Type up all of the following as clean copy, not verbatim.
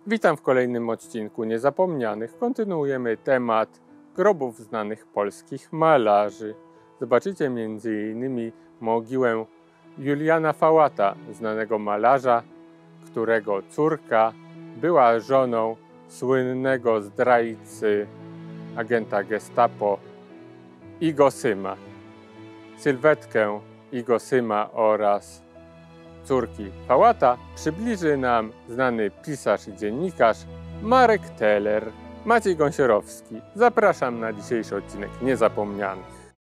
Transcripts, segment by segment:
Witam w kolejnym odcinku Niezapomnianych. Kontynuujemy temat grobów znanych polskich malarzy. Zobaczycie m.in. mogiłę Juliana Fałata, znanego malarza, którego córka była żoną słynnego zdrajcy agenta Gestapo Igo Syma. Sylwetkę Igo Syma oraz córki Fałata przybliży nam znany pisarz i dziennikarz Marek Teller. Maciej Gąsiorowski. Zapraszam na dzisiejszy odcinek Niezapomnianych.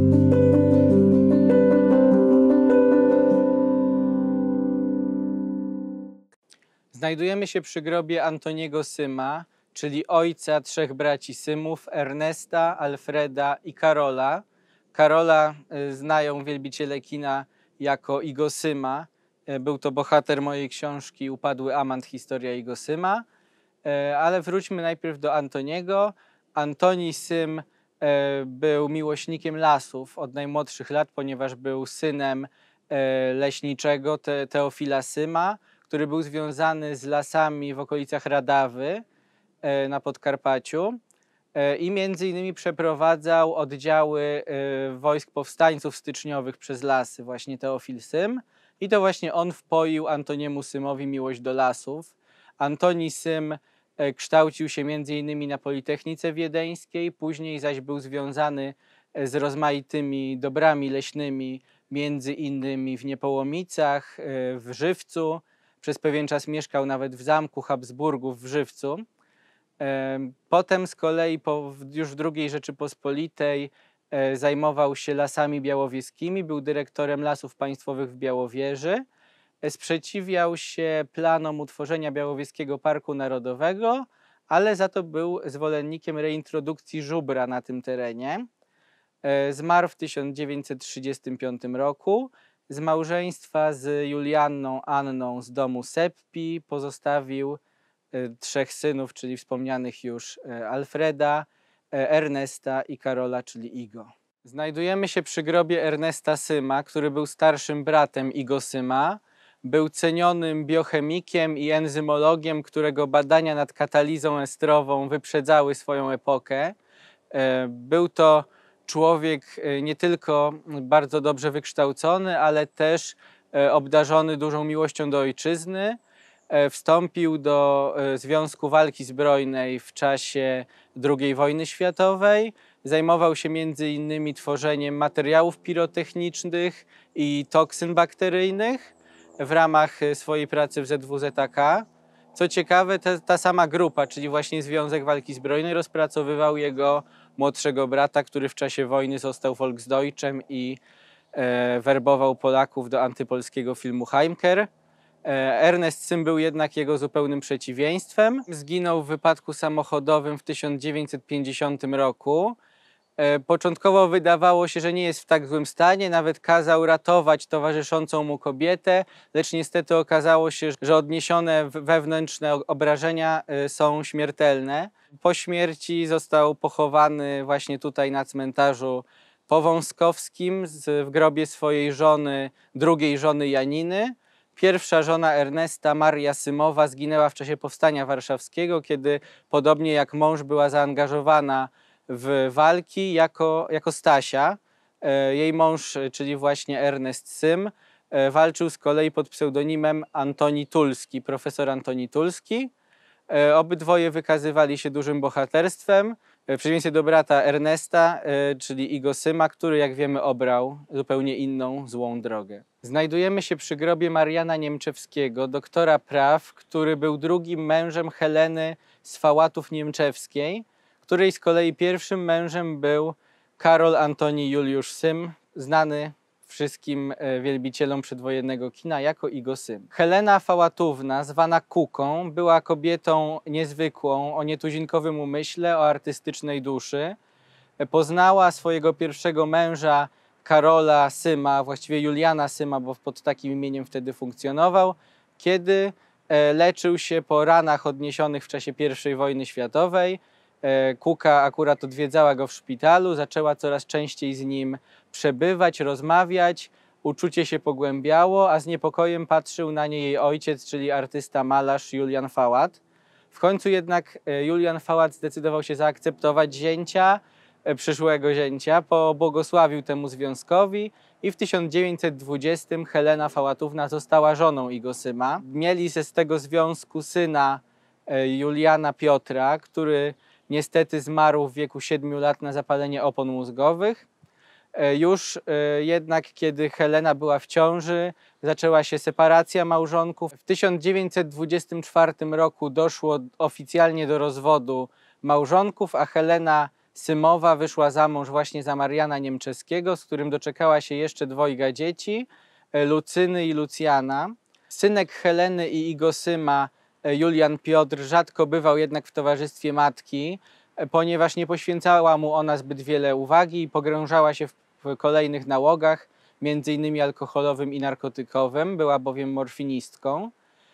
Znajdujemy się przy grobie Antoniego Syma, czyli ojca trzech braci Symów, Ernesta, Alfreda i Karola. Karola znają wielbiciele kina jako Igo Syma. Był to bohater mojej książki Upadły Amant, historia Igo Syma. Ale wróćmy najpierw do Antoniego. Antoni Sym był miłośnikiem lasów od najmłodszych lat, ponieważ był synem leśniczego Teofila Syma, który był związany z lasami w okolicach Radawy na Podkarpaciu i między innymi przeprowadzał oddziały wojsk powstańców styczniowych przez lasy, właśnie Teofil Sym. I to właśnie on wpoił Antoniemu Symowi miłość do lasów. Antoni Sym kształcił się między innymi na Politechnice Wiedeńskiej, później zaś był związany z rozmaitymi dobrami leśnymi, między innymi w Niepołomicach, w Żywcu. Przez pewien czas mieszkał nawet w zamku Habsburgów w Żywcu. Potem z kolei już w II Rzeczypospolitej zajmował się lasami białowieskimi, był dyrektorem Lasów Państwowych w Białowieży. Sprzeciwiał się planom utworzenia Białowieskiego Parku Narodowego, ale za to był zwolennikiem reintrodukcji żubra na tym terenie. Zmarł w 1935 roku. Z małżeństwa z Julianną Anną z domu Seppi pozostawił trzech synów, czyli wspomnianych już Alfreda, Ernesta i Karola, czyli Igo. Znajdujemy się przy grobie Ernesta Syma, który był starszym bratem Igo Syma. Był cenionym biochemikiem i enzymologiem, którego badania nad katalizą estrową wyprzedzały swoją epokę. Był to człowiek nie tylko bardzo dobrze wykształcony, ale też obdarzony dużą miłością do ojczyzny. Wstąpił do Związku Walki Zbrojnej w czasie II wojny światowej. Zajmował się między innymi tworzeniem materiałów pirotechnicznych i toksyn bakteryjnych w ramach swojej pracy w ZWZK. Co ciekawe, ta sama grupa, czyli właśnie Związek Walki Zbrojnej, rozpracowywał jego młodszego brata, który w czasie wojny został Volksdeutschem i werbował Polaków do antypolskiego filmu Heimkehr. Ernest Sym był jednak jego zupełnym przeciwieństwem. Zginął w wypadku samochodowym w 1950 roku. Początkowo wydawało się, że nie jest w tak złym stanie, nawet kazał ratować towarzyszącą mu kobietę, lecz niestety okazało się, że odniesione wewnętrzne obrażenia są śmiertelne. Po śmierci został pochowany właśnie tutaj na cmentarzu powązkowskim w grobie swojej żony, drugiej żony Janiny. Pierwsza żona Ernesta, Maria Symowa, zginęła w czasie Powstania Warszawskiego, kiedy podobnie jak mąż była zaangażowana w walki jako Stasia. Jej mąż, czyli właśnie Ernest Sym, walczył z kolei pod pseudonimem Antoni Tulski, profesor Antoni Tulski. Obydwoje wykazywali się dużym bohaterstwem, w przeciwieństwie do brata Ernesta, czyli Igo Syma, który, jak wiemy, obrał zupełnie inną, złą drogę. Znajdujemy się przy grobie Mariana Niemczewskiego, doktora praw, który był drugim mężem Heleny z Fałatów Niemczewskiej, której z kolei pierwszym mężem był Karol Antoni Juliusz Sym, znany wszystkim wielbicielom przedwojennego kina jako Igo Sym. Helena Fałatówna, zwana Kuką, była kobietą niezwykłą, o nietuzinkowym umyśle, o artystycznej duszy. Poznała swojego pierwszego męża Karola Syma, właściwie Juliana Syma, bo pod takim imieniem wtedy funkcjonował, kiedy leczył się po ranach odniesionych w czasie I wojny światowej. Kuka akurat odwiedzała go w szpitalu, zaczęła coraz częściej z nim przebywać, rozmawiać, uczucie się pogłębiało, a z niepokojem patrzył na nie jej ojciec, czyli artysta, malarz Julian Fałat. W końcu jednak Julian Fałat zdecydował się zaakceptować zięcia, przyszłego zięcia, pobłogosławił temu związkowi i w 1920 Helena Fałatówna została żoną Igosyma. Mieli z tego związku syna Juliana Piotra, który niestety zmarł w wieku 7 lat na zapalenie opon mózgowych. Już jednak, kiedy Helena była w ciąży, zaczęła się separacja małżonków. W 1924 roku doszło oficjalnie do rozwodu małżonków, a Helena Symowa wyszła za mąż właśnie za Mariana Niemczeskiego, z którym doczekała się jeszcze dwojga dzieci, Lucyny i Lucjana. Synek Heleny i Igosyma, Julian Piotr, rzadko bywał jednak w towarzystwie matki, ponieważ nie poświęcała mu ona zbyt wiele uwagi i pogrążała się w kolejnych nałogach, między innymi alkoholowym i narkotykowym, była bowiem morfinistką.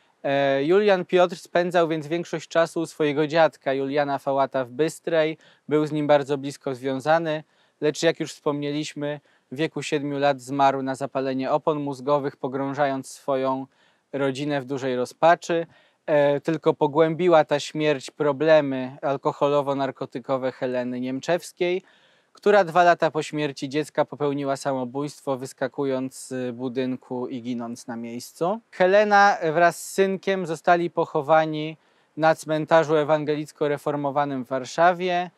Julian Piotr spędzał więc większość czasu u swojego dziadka Juliana Fałata w Bystrej, był z nim bardzo blisko związany, lecz jak już wspomnieliśmy, w wieku 7 lat zmarł na zapalenie opon mózgowych, pogrążając swoją rodzinę w dużej rozpaczy. Tylko pogłębiła ta śmierć problemy alkoholowo-narkotykowe Heleny Niemczewskiej, która 2 lata po śmierci dziecka popełniła samobójstwo, wyskakując z budynku i ginąc na miejscu. Helena wraz z synkiem zostali pochowani na cmentarzu ewangelicko-reformowanym w Warszawie.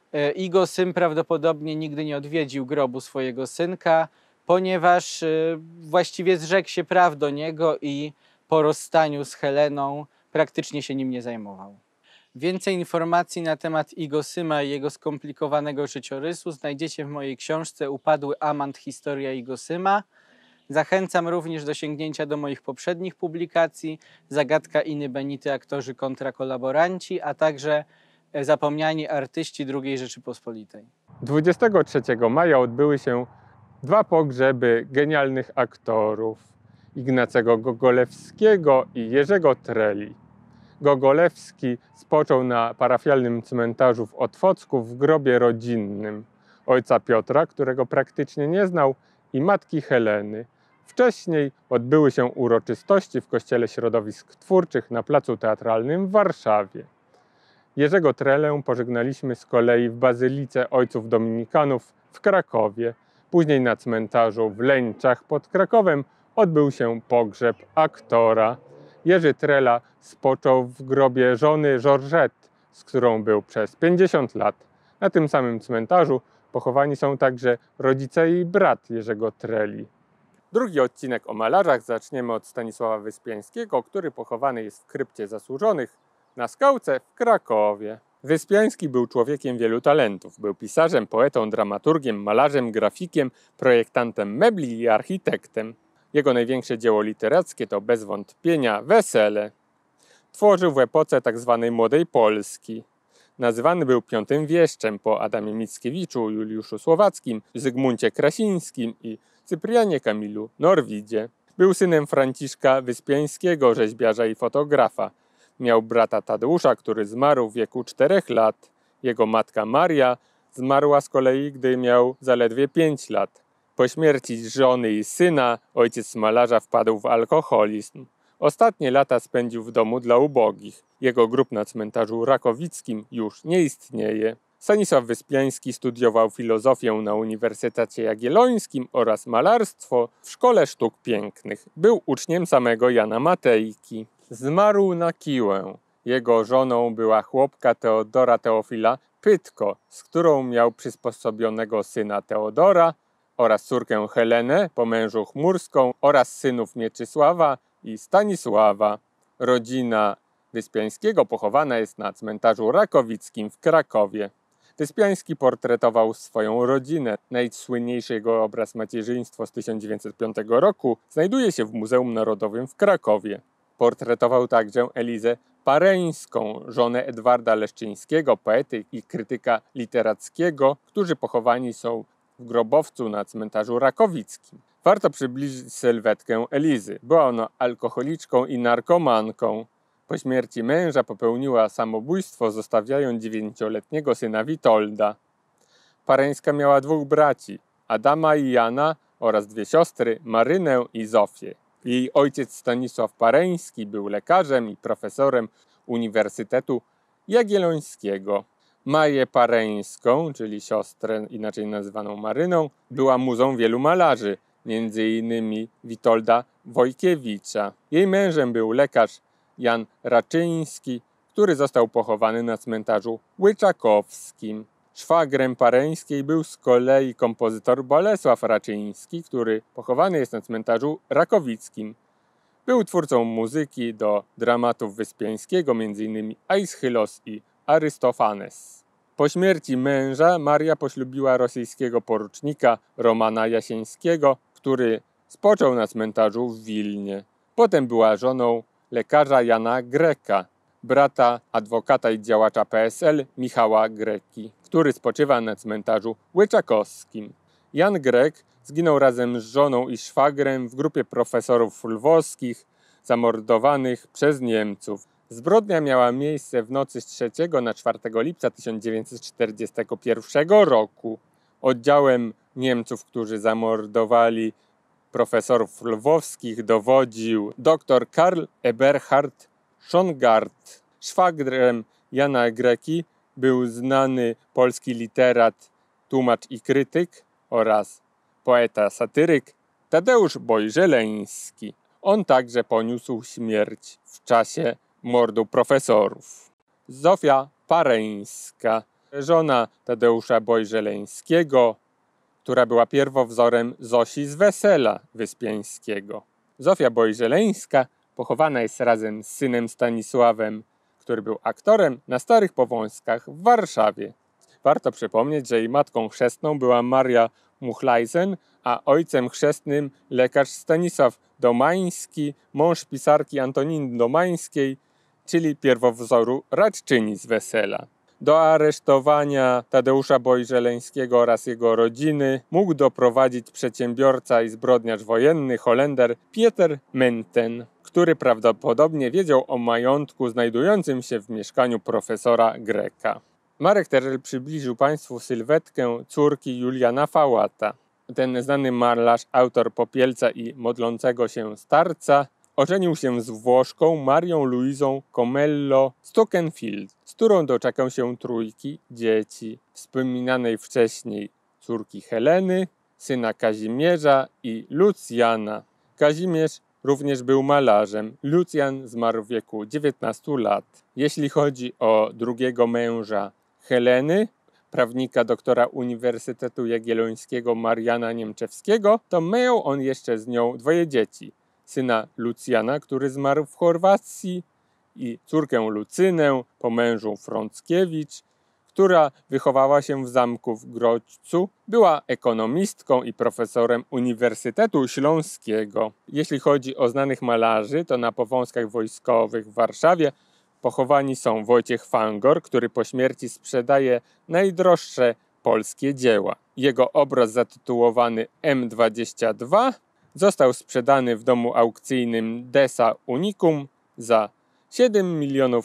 Igosym prawdopodobnie nigdy nie odwiedził grobu swojego synka, ponieważ właściwie zrzekł się praw do niego i po rozstaniu z Heleną praktycznie się nim nie zajmował. Więcej informacji na temat Igosyma i jego skomplikowanego życiorysu znajdziecie w mojej książce Upadły Amant. Historia Igosyma. Zachęcam również do sięgnięcia do moich poprzednich publikacji Zagadka Iny Benity, aktorzy kontra kolaboranci, a także Zapomniani artyści II Rzeczypospolitej. 23 maja odbyły się 2 pogrzeby genialnych aktorów, Ignacego Gogolewskiego i Jerzego Treli. Gogolewski spoczął na parafialnym cmentarzu w Otwocku w grobie rodzinnym ojca Piotra, którego praktycznie nie znał, i matki Heleny. Wcześniej odbyły się uroczystości w Kościele Środowisk Twórczych na Placu Teatralnym w Warszawie. Jerzego Trelę pożegnaliśmy z kolei w Bazylice Ojców Dominikanów w Krakowie. Później na cmentarzu w Leńczach pod Krakowem odbył się pogrzeb aktora. Jerzy Trela spoczął w grobie żony Georgette, z którą był przez 50 lat. Na tym samym cmentarzu pochowani są także rodzice i brat Jerzego Treli. Drugi odcinek o malarzach zaczniemy od Stanisława Wyspiańskiego, który pochowany jest w krypcie zasłużonych na Skałce w Krakowie. Wyspiański był człowiekiem wielu talentów. Był pisarzem, poetą, dramaturgiem, malarzem, grafikiem, projektantem mebli i architektem. Jego największe dzieło literackie to bez wątpienia Wesele. Tworzył w epoce tzw. Młodej Polski. Nazywany był piątym wieszczem po Adamie Mickiewiczu, Juliuszu Słowackim, Zygmuncie Krasińskim i Cyprianie Kamilu Norwidzie. Był synem Franciszka Wyspiańskiego, rzeźbiarza i fotografa. Miał brata Tadeusza, który zmarł w wieku 4 lat. Jego matka Maria zmarła z kolei, gdy miał zaledwie 5 lat. Po śmierci żony i syna ojciec malarza wpadł w alkoholizm. Ostatnie lata spędził w domu dla ubogich. Jego grób na cmentarzu rakowickim już nie istnieje. Stanisław Wyspiański studiował filozofię na Uniwersytecie Jagiellońskim oraz malarstwo w Szkole Sztuk Pięknych. Był uczniem samego Jana Matejki. Zmarł na kiłę. Jego żoną była chłopka Teodora Teofila Pytko, z którą miał przysposobionego syna Teodora oraz córkę Helenę, po mężu Chmurską, oraz synów Mieczysława i Stanisława. Rodzina Wyspiańskiego pochowana jest na cmentarzu rakowickim w Krakowie. Wyspiański portretował swoją rodzinę. Najsłynniejszy jego obraz Macierzyństwo z 1905 roku znajduje się w Muzeum Narodowym w Krakowie. Portretował także Elizę Pareńską, żonę Edwarda Leszczyńskiego, poety i krytyka literackiego, którzy pochowani są w grobowcu na cmentarzu rakowickim. Warto przybliżyć sylwetkę Elizy. Była ona alkoholiczką i narkomanką. Po śmierci męża popełniła samobójstwo, zostawiając 9-letniego syna Witolda. Pareńska miała 2 braci, Adama i Jana, oraz 2 siostry, Marynę i Zofię. Jej ojciec Stanisław Pareński był lekarzem i profesorem Uniwersytetu Jagiellońskiego. Maję Pareńską, czyli siostrę inaczej nazywaną Maryną, była muzą wielu malarzy, m.in. Witolda Wojkiewicza. Jej mężem był lekarz Jan Raczyński, który został pochowany na cmentarzu Łyczakowskim. Szwagrem Pareńskiej był z kolei kompozytor Bolesław Raczyński, który pochowany jest na cmentarzu Rakowickim. Był twórcą muzyki do dramatów Wyspiańskiego, m.in. Aeschylos i Arystofanes. Po śmierci męża Maria poślubiła rosyjskiego porucznika Romana Jasieńskiego, który spoczął na cmentarzu w Wilnie. Potem była żoną lekarza Jana Greka, brata adwokata i działacza PSL Michała Greki, który spoczywa na cmentarzu Łyczakowskim. Jan Grek zginął razem z żoną i szwagrem w grupie profesorów lwowskich zamordowanych przez Niemców. Zbrodnia miała miejsce w nocy z 3 na 4 lipca 1941 roku. Oddziałem Niemców, którzy zamordowali profesorów lwowskich, dowodził dr Karl Eberhard Schongard. Szwagrem Jana Greki był znany polski literat, tłumacz i krytyk oraz poeta-satyryk Tadeusz Bojżeleński. On także poniósł śmierć w czasie mordu profesorów. Zofia Pareńska, żona Tadeusza Bojżeleńskiego, która była pierwowzorem Zosi z Wesela Wyspiańskiego. Zofia Bojżeleńska pochowana jest razem z synem Stanisławem, który był aktorem, na Starych Powązkach w Warszawie. Warto przypomnieć, że jej matką chrzestną była Maria Muchlajsen, a ojcem chrzestnym lekarz Stanisław Domański, mąż pisarki Antoniny Domańskiej, czyli pierwowzoru radczyni z Wesela. Do aresztowania Tadeusza Bojżeleńskiego oraz jego rodziny mógł doprowadzić przedsiębiorca i zbrodniarz wojenny Holender Pieter Menten, który prawdopodobnie wiedział o majątku znajdującym się w mieszkaniu profesora Greka. Marek Terzel przybliżył Państwu sylwetkę córki Juliana Fałata. Ten znany malarz, autor Popielca i Modlącego się starca, ożenił się z Włoszką Marią Luizą Comello Stockenfield, z którą doczekał się trójki dzieci, wspominanej wcześniej córki Heleny, syna Kazimierza i Lucjana. Kazimierz również był malarzem. Lucjan zmarł w wieku 19 lat. Jeśli chodzi o drugiego męża Heleny, prawnika doktora Uniwersytetu Jagiellońskiego Mariana Niemczewskiego, to miał on jeszcze z nią dwoje dzieci. Syna Lucjana, który zmarł w Chorwacji, i córkę Lucynę po mężu Frąckiewicz, która wychowała się w zamku w Grodźcu, była ekonomistką i profesorem Uniwersytetu Śląskiego. Jeśli chodzi o znanych malarzy, to na Powązkach Wojskowych w Warszawie pochowani są Wojciech Fangor, który po śmierci sprzedaje najdroższe polskie dzieła. Jego obraz zatytułowany M22 został sprzedany w domu aukcyjnym Desa Unicum za 7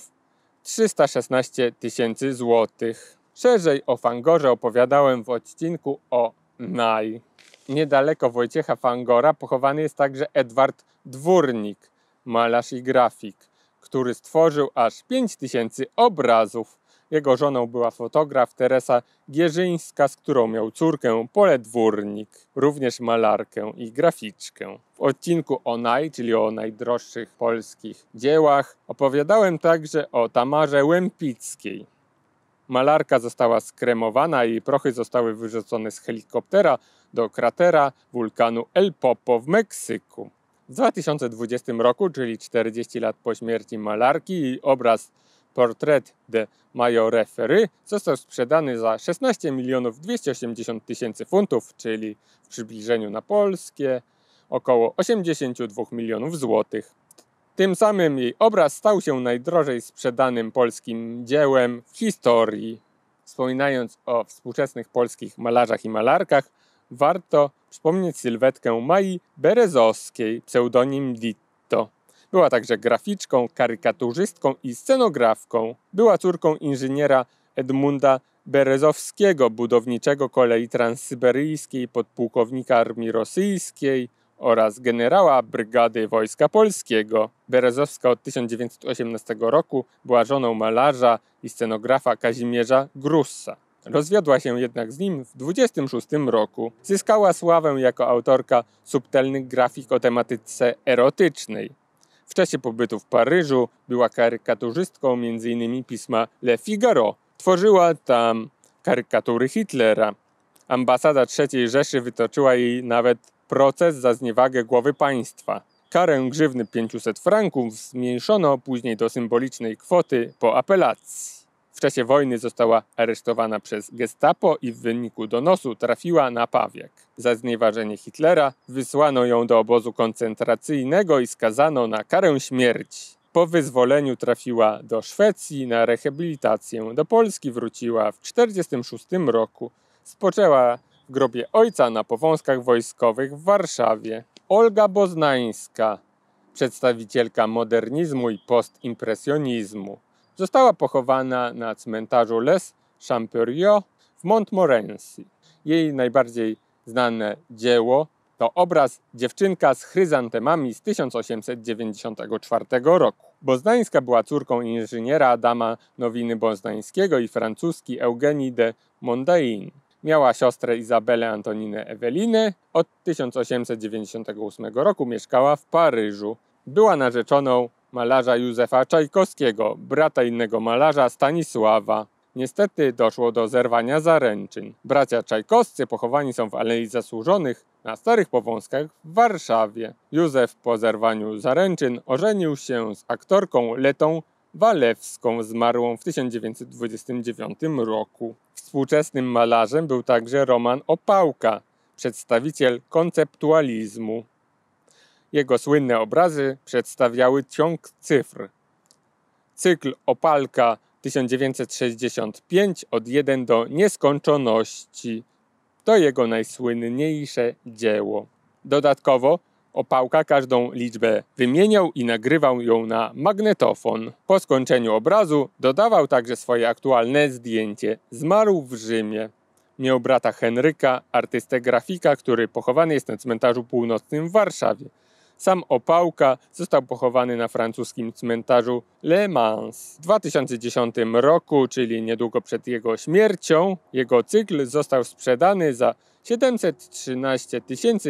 316 000 złotych. Szerzej o Fangorze opowiadałem w odcinku o Naj. Niedaleko Wojciecha Fangora pochowany jest także Edward Dwórnik, malarz i grafik, który stworzył aż 5000 obrazów. Jego żoną była fotograf Teresa Gierzyńska, z którą miał córkę Polę Dwórnik, również malarkę i graficzkę. W odcinku o Naj, czyli o najdroższych polskich dziełach, opowiadałem także o Tamarze Łempickiej. Malarka została skremowana i jej prochy zostały wyrzucone z helikoptera do kratera wulkanu El Popo w Meksyku. W 2020 roku, czyli 40 lat po śmierci malarki, jej obraz Portrait de Mayo Refery został sprzedany za 16 280 000 funtów, czyli w przybliżeniu na polskie około 82 milionów złotych. Tym samym jej obraz stał się najdrożej sprzedanym polskim dziełem w historii. Wspominając o współczesnych polskich malarzach i malarkach, warto przypomnieć sylwetkę Mai Berezowskiej, pseudonim Ditto. Była także graficzką, karykaturzystką i scenografką. Była córką inżyniera Edmunda Berezowskiego, budowniczego kolei transsyberyjskiej, podpułkownika armii rosyjskiej oraz generała Brygady Wojska Polskiego. Berezowska od 1918 roku była żoną malarza i scenografa Kazimierza Grussa. Rozwiodła się jednak z nim w 26 roku. Zyskała sławę jako autorka subtelnych grafik o tematyce erotycznej. W czasie pobytu w Paryżu była karykaturzystką m.in. pisma Le Figaro. Tworzyła tam karykatury Hitlera. Ambasada III Rzeszy wytoczyła jej nawet proces za zniewagę głowy państwa. Karę grzywny 500 franków zmniejszono później do symbolicznej kwoty po apelacji. W czasie wojny została aresztowana przez gestapo i w wyniku donosu trafiła na Pawiak. Za znieważenie Hitlera wysłano ją do obozu koncentracyjnego i skazano na karę śmierci. Po wyzwoleniu trafiła do Szwecji na rehabilitację. Do Polski wróciła w 1946 roku. Spoczęła w grobie ojca na Powązkach Wojskowych w Warszawie. Olga Boznańska, przedstawicielka modernizmu i postimpresjonizmu, została pochowana na cmentarzu Les Champeriaux w Montmorency. Jej najbardziej znane dzieło to obraz Dziewczynka z chryzantemami z 1894 roku. Boznańska była córką inżyniera Adama Nowiny Boznańskiego i francuski Eugénie de Mondain. Miała siostrę Izabelę Antoninę Ewelinę. Od 1898 roku mieszkała w Paryżu. Była narzeczoną malarza Józefa Czajkowskiego, brata innego malarza Stanisława. Niestety doszło do zerwania zaręczyn. Bracia Czajkowscy pochowani są w Alei Zasłużonych na Starych Powązkach w Warszawie. Józef po zerwaniu zaręczyn ożenił się z aktorką Letą Walewską, zmarłą w 1929 roku. Współczesnym malarzem był także Roman Opałka, przedstawiciel konceptualizmu. Jego słynne obrazy przedstawiały ciąg cyfr. Cykl Opałka 1965 od 1 do nieskończoności to jego najsłynniejsze dzieło. Dodatkowo Opałka każdą liczbę wymieniał i nagrywał ją na magnetofon. Po skończeniu obrazu dodawał także swoje aktualne zdjęcie. Zmarł w Rzymie. Miał brata Henryka, artystę grafika, który pochowany jest na cmentarzu północnym w Warszawie. Sam Opałka został pochowany na francuskim cmentarzu Le Mans. W 2010 roku, czyli niedługo przed jego śmiercią, jego cykl został sprzedany za 713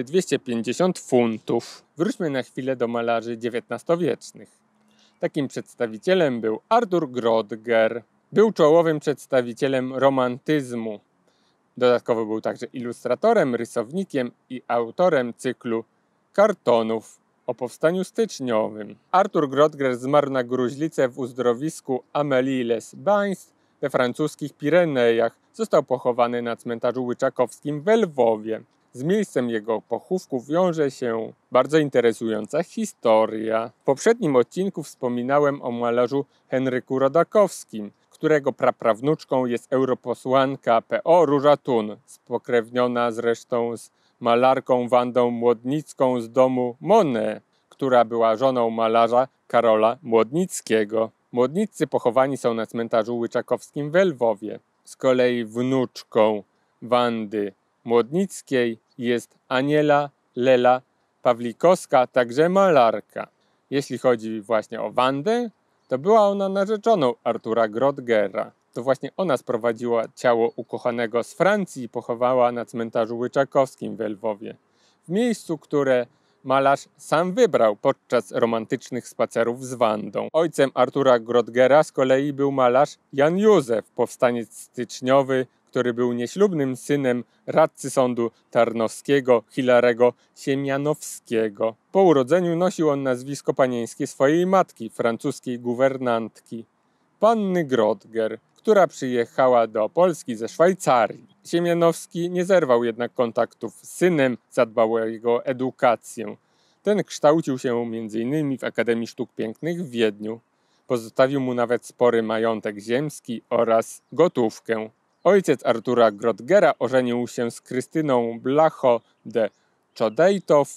250 funtów. Wróćmy na chwilę do malarzy XIX-wiecznych. Takim przedstawicielem był Arthur Grottger. Był czołowym przedstawicielem romantyzmu. Dodatkowo był także ilustratorem, rysownikiem i autorem cyklu kartonów o powstaniu styczniowym. Arthur Grottger zmarł na gruźlicę w uzdrowisku Amélie-les-Bains we francuskich Pirenejach. Został pochowany na cmentarzu łyczakowskim w Lwowie. Z miejscem jego pochówku wiąże się bardzo interesująca historia. W poprzednim odcinku wspominałem o malarzu Henryku Rodakowskim, którego praprawnuczką jest europosłanka PO Róża Thun, spokrewniona zresztą z malarką Wandą Młodnicką z domu Monet, która była żoną malarza Karola Młodnickiego. Młodniccy pochowani są na cmentarzu łyczakowskim w Lwowie. Z kolei wnuczką Wandy Młodnickiej jest Aniela Lela Pawlikowska, także malarka. Jeśli chodzi właśnie o Wandę, to była ona narzeczoną Artura Grottgera. To właśnie ona sprowadziła ciało ukochanego z Francji i pochowała na cmentarzu łyczakowskim w Lwowie. W miejscu, które malarz sam wybrał podczas romantycznych spacerów z Wandą. Ojcem Artura Grottgera z kolei był malarz Jan Józef, powstaniec styczniowy, który był nieślubnym synem radcy sądu tarnowskiego Hilarego Siemianowskiego. Po urodzeniu nosił on nazwisko panieńskie swojej matki, francuskiej guwernantki, panny Grottger, która przyjechała do Polski ze Szwajcarii. Siemianowski nie zerwał jednak kontaktów z synem, zadbał o jego edukację. Ten kształcił się m.in. w Akademii Sztuk Pięknych w Wiedniu. Pozostawił mu nawet spory majątek ziemski oraz gotówkę. Ojciec Artura Grottgera ożenił się z Krystyną Blacho de Chodejtow,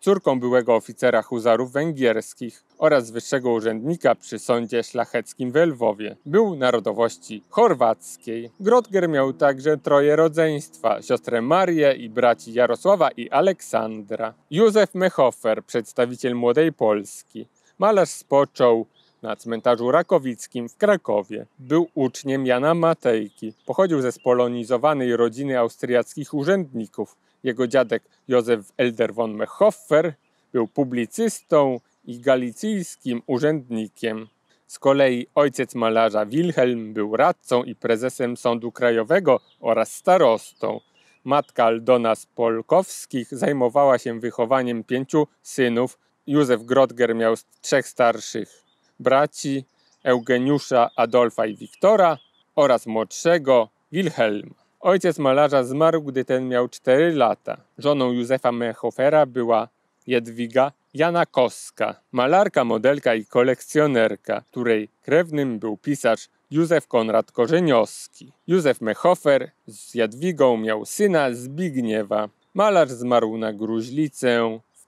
córką byłego oficera huzarów węgierskich oraz wyższego urzędnika przy sądzie szlacheckim w Lwowie. Był narodowości chorwackiej. Grotger miał także troje rodzeństwa, siostrę Marię i braci Jarosława i Aleksandra. Józef Mehofer, przedstawiciel Młodej Polski. Malarz spoczął na cmentarzu rakowickim w Krakowie. Był uczniem Jana Matejki. Pochodził ze spolonizowanej rodziny austriackich urzędników. Jego dziadek Józef Elder von Mehofer był publicystą i galicyjskim urzędnikiem. Z kolei ojciec malarza Wilhelm był radcą i prezesem Sądu Krajowego oraz starostą. Matka Aldona z Polkowskich zajmowała się wychowaniem 5 synów. Józef Grotger miał 3 starszych braci, Eugeniusza, Adolfa i Wiktora oraz młodszego Wilhelma. Ojciec malarza zmarł, gdy ten miał 4 lata. Żoną Józefa Mehofera była Jadwiga Janakowska, malarka, modelka i kolekcjonerka, której krewnym był pisarz Józef Konrad Korzeniowski. Józef Mehofer z Jadwigą miał syna Zbigniewa. Malarz zmarł na gruźlicę w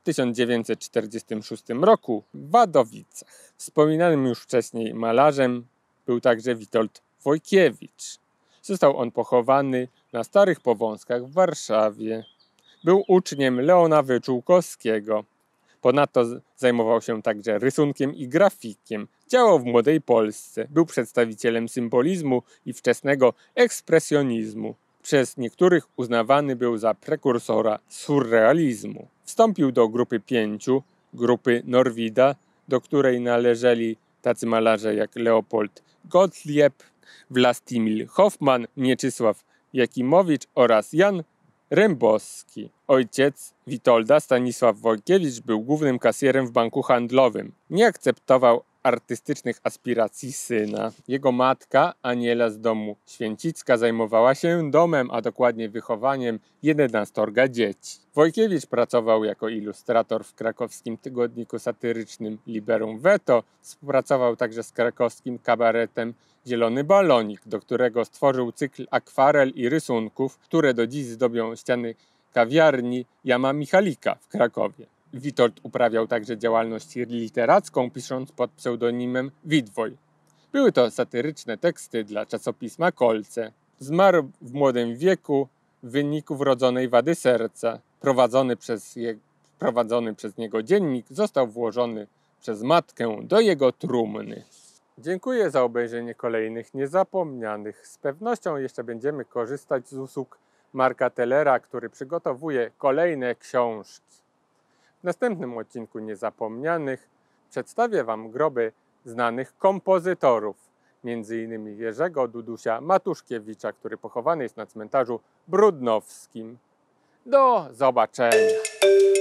1946 roku w Wadowicach. Wspominanym już wcześniej malarzem był także Witold Wojkiewicz. Został on pochowany na Starych Powązkach w Warszawie. Był uczniem Leona Wyczółkowskiego. Ponadto zajmował się także rysunkiem i grafikiem. Działał w Młodej Polsce. Był przedstawicielem symbolizmu i wczesnego ekspresjonizmu. Przez niektórych uznawany był za prekursora surrealizmu. Wstąpił do grupy 5, grupy Norwida, do której należeli tacy malarze jak Leopold Gottlieb, Vlastimil Hoffman, Mieczysław Jakimowicz oraz Jan Rembowski. Ojciec Witolda, Stanisław Wojkiewicz, był głównym kasjerem w banku handlowym. Nie akceptował artystycznych aspiracji syna. Jego matka, Aniela z domu Święcicka, zajmowała się domem, a dokładnie wychowaniem 11 dzieci. Wojkiewicz pracował jako ilustrator w krakowskim tygodniku satyrycznym Liberum Veto. Współpracował także z krakowskim kabaretem Zielony Balonik, do którego stworzył cykl akwarel i rysunków, które do dziś zdobią ściany kawiarni Jama Michalika w Krakowie. Witold uprawiał także działalność literacką, pisząc pod pseudonimem Widwoj. Były to satyryczne teksty dla czasopisma Kolce. Zmarł w młodym wieku w wyniku wrodzonej wady serca. Prowadzony przez niego dziennik został włożony przez matkę do jego trumny. Dziękuję za obejrzenie kolejnych niezapomnianych. Z pewnością jeszcze będziemy korzystać z usług Marka Tellera, który przygotowuje kolejne książki. W następnym odcinku Niezapomnianych przedstawię Wam groby znanych kompozytorów, m.in. Jerzego Dudusia Matuszkiewicza, który pochowany jest na cmentarzu brudnowskim. Do zobaczenia!